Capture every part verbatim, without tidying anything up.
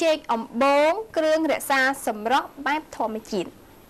ចេកអំបូងគ្រឿងរក្សាសម្រស់បែបធម្មជាតិ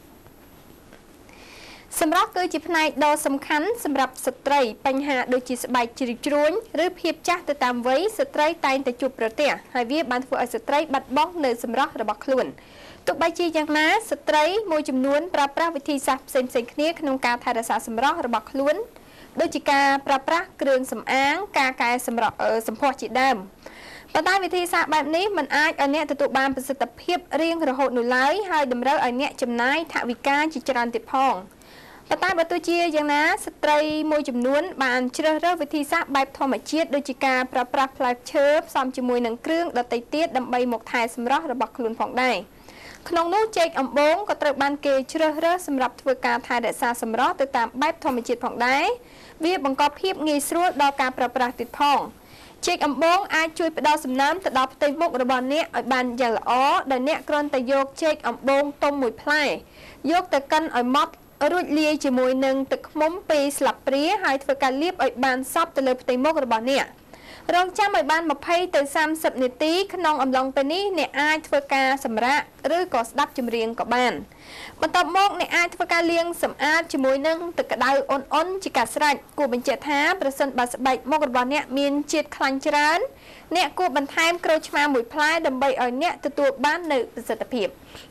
សម្រាប់គឺជាផ្នែកដ៏សំខាន់សម្រាប់ស្ត្រីបញ្ហាដូចជាស្បែកជ្រីជ្រួញឬភាពចាស់ទៅតាមវ័យស្ត្រីតែងតែជួបប្រទះហើយវាបានធ្វើឲ្យស្ត្រីបាត់បង់នៅសម្រស់របស់ខ្លួនទោះបីជាយ៉ាងណាស្ត្រីមួយចំនួនប្រើប្រាស់វិធីសាស្ត្រផ្សេងៗគ្នាក្នុងការថែរក្សាសម្រស់របស់ខ្លួនដូចជាការប្រើប្រាស់គ្រឿងសម្អាងការកែសម្រស់សម្ផស្សជាដើមប៉ុន្តែវិធីសាស្ត្របែបនេះមិនអាចឲ្យអ្នកទទួលបានប្រសិទ្ធភាពរៀងរហូតនោះឡើយហើយតម្រូវឲ្យអ្នកចំណាយថវិកាជាច្រើនទៀតផងប៉ុន្តែបើទោះជាយ៉ាងណាស្ត្រីមួយចំនួនបានជ្រើសរើសវិធីសាស្ត្របែបធម្មជាតិដូចជាការប្រើប្រាស់ផ្លែឈើផ្សំជាមួយនឹងគ្រឿងដតៃទៀតដើម្បីមកថែសម្រស់របស់ខ្លួនផងដែរក្នុងនោះចេកអំបូងក៏ត្រូវបានគេជ្រើសរើសសម្រាប់ធ្វើការថែរក្សាសម្រស់ទៅតាមបែបធម្មជាតិផងដែរវាបង្កភាពងាយស្រួលដល់ការប្រើប្រាស់ទៀតផងចេកអំបូងអាចជួយផ្ដល់សំណើមទៅដល់ផ្ទៃមុខរបស់អ្នកឲ្យបានយ៉ាងល្អដោយអ្នកគ្រាន់តែយកចេកអំបូងទុំមួយផ្លែយកទៅកិនឲ្យម៉ត់រួចលាយជាមួយនឹងទឹកឃ្មុំពីរស្លាបព្រាហើយធ្វើការលាបឲ្យបានសព្វទៅលើផ្ទៃមុខរបស់អ្នករងចាំឲ្យបាន20ទៅ30នាទីក្នុងអំឡុងពេលនេះអ្នកអាចធ្វើការសម្រាកឬក៏ស្ដាប់ចម្រៀងក៏បានបន្ទាប់មកអ្នកអាចធ្វើការលាងសម្អាតជាមួយនឹងទឹកក្តៅអ៊ុនអ៊ុនជាការស្រេចគួរបញ្ជាក់ថាប្រសិនបើស្បែកមុខរបស់អ្នកមានជាតិខ្លាញ់ច្រើនអ្នកគួរបន្ថែមក្រូចឆ្មាមួយផ្លែដើម្បីឲ្យអ្នកទទួលបាននូវប្រសិទ្ធភាព